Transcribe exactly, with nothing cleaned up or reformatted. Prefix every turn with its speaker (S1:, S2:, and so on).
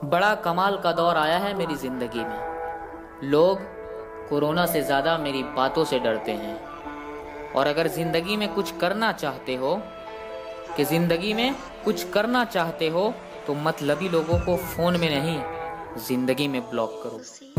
S1: बड़ा कमाल का दौर आया है मेरी ज़िंदगी में। लोग कोरोना से ज़्यादा मेरी बातों से डरते हैं। और अगर ज़िंदगी में कुछ करना चाहते हो कि ज़िंदगी में कुछ करना चाहते हो तो मतलबी लोगों को फ़ोन में नहीं, ज़िंदगी में ब्लॉक करो।